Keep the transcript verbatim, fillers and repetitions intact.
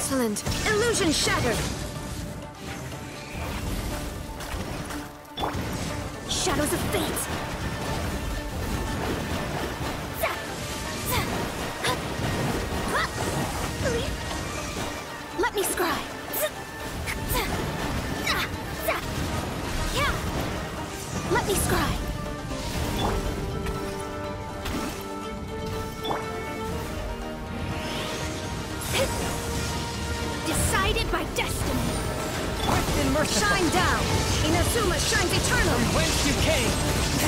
Insolent. Illusion shattered. Shadows of fate. Let me scry. Let me scry. Decided by destiny. Swift and merciful. Shine down. Inazuma shines eternal. From whence you came.